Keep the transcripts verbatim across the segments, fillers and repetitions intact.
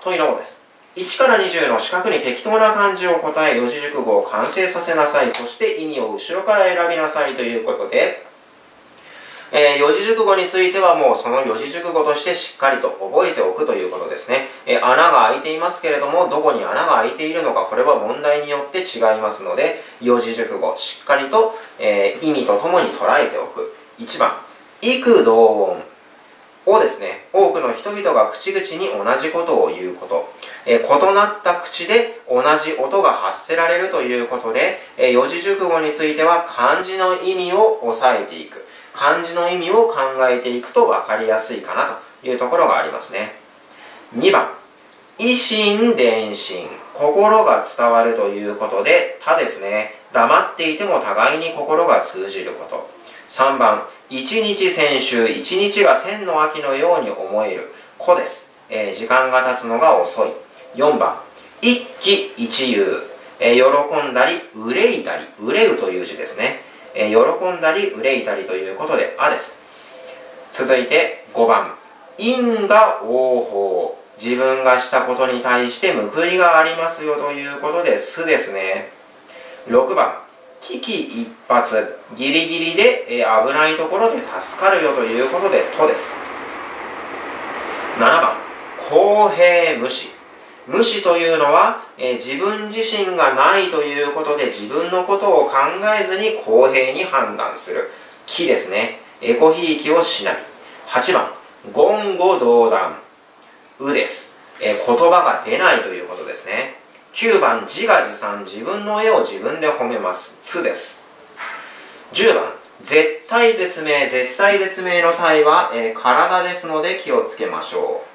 問いのごです。いちからにじゅうの四角に適当な漢字を答え、四字熟語を完成させなさい。そして意味を後ろから選びなさいということで、えー、四字熟語についてはもうその四字熟語としてしっかりと覚えておくということですね。えー、穴が開いていますけれども、どこに穴が開いているのか、これは問題によって違いますので、四字熟語しっかりと、えー、意味とともに捉えておく。いちばん、異口同音をですね、多くの人々が口々に同じことを言うこと。えー、異なった口で同じ音が発せられるということで、えー、四字熟語については漢字の意味を押さえていく。漢字の意味を考えていくと分かりやすいかなというところがありますね。にばん、以心伝心。心が伝わるということで、他ですね。黙っていても互いに心が通じること。さんばん、一日千秋。一日が千の秋のように思える。子です。えー、時間が経つのが遅い。よんばん、一喜一憂。えー、喜んだり憂いたり。憂うという字ですね。えー、喜んだり憂いたりということで、あです。続いてごばん、因果応報。自分がしたことに対して報いがありますよということで、すですね。ろくばん、危機一髪。ギリギリで、えー、危ないところで助かるよということで、とです。ななばん、公平無視。無視というのは、えー、自分自身がないということで自分のことを考えずに公平に判断する。きですね。エコひいきをしない。はちばん、言語道断。うです。えー、言葉が出ないということですね。きゅうばん、自画自賛。自分の絵を自分で褒めます。つです。じゅうばん、絶対絶命。絶対絶命の体は、えー、体ですので気をつけましょう。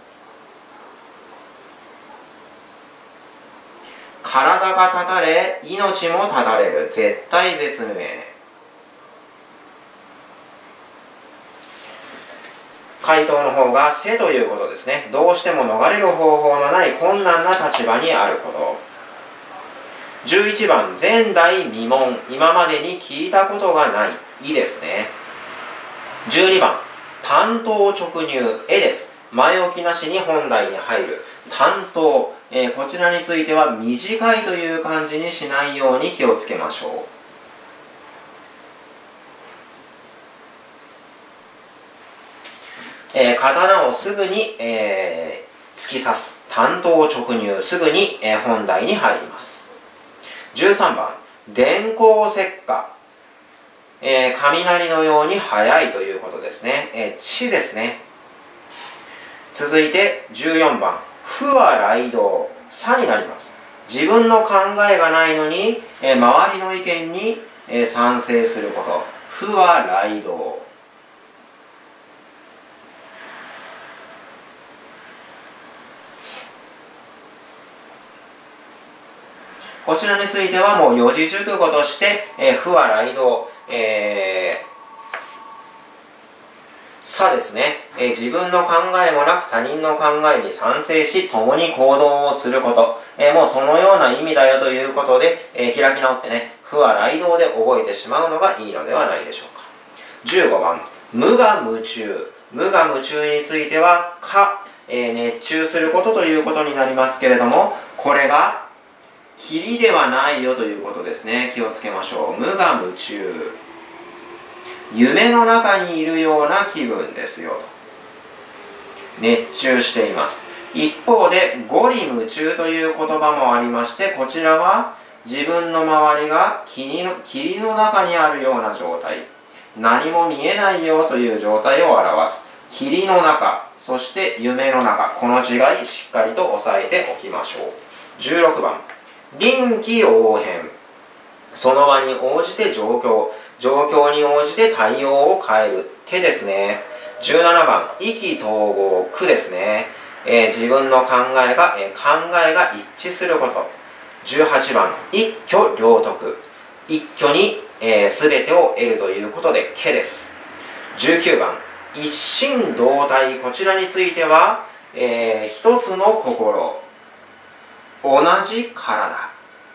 体が絶たれ、命も絶たれる。絶対絶命。回答の方がせということですね。どうしても逃れる方法のない困難な立場にあること。じゅういちばん、前代未聞。今までに聞いたことがない。いですね。じゅうにばん、単刀直入。えです。前置きなしに本題に入る。単刀。えー、こちらについては短いという漢字にしないように気をつけましょう。えー、刀をすぐに、えー、突き刺す。単刀直入。すぐに、えー、本題に入ります。じゅうさんばん、電光石火。えー、雷のように速いということですね。えー、地ですね。続いてじゅうよんばん、不は雷道。さになります。自分の考えがないのに、えー、周りの意見に、えー、賛成すること。不は雷道。こちらについてはもう四字熟語として、えー、不は雷道、えーさですね、えー、自分の考えもなく他人の考えに賛成し共に行動をすること、えー、もうそのような意味だよということで、えー、開き直ってね、不は雷道で覚えてしまうのがいいのではないでしょうか。じゅうごばん、無我夢中。無我夢中についてはか、えー、熱中することということになりますけれども、これが霧ではないよということですね。気をつけましょう。無我夢中。夢の中にいるような気分ですよと。熱中しています。一方で五里夢中という言葉もありまして、こちらは自分の周りが霧の、霧の中にあるような状態、何も見えないよという状態を表す。霧の中、そして夢の中、この違いしっかりと押さえておきましょう。じゅうろくばん、臨機応変。その場に応じて状況、状況に応じて対応を変える。手ですね。じゅうななばん、意気投合。句ですね。えー、自分の考えが、えー、考えが一致すること。じゅうはちばん、一挙両得。一挙に、えー、全てを得るということで、けです。じゅうきゅうばん、一心同体。こちらについては、えー、一つの心。同じ体。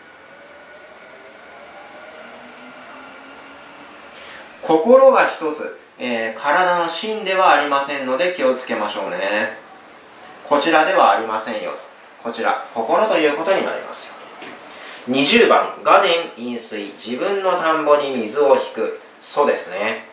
心が一つ、えー、体の芯ではありませんので気をつけましょうね。 こちらではありませんよと。こちら、心ということになりますよ。にじゅうばん、画田飲水、自分の田んぼに水を引く。そうですね。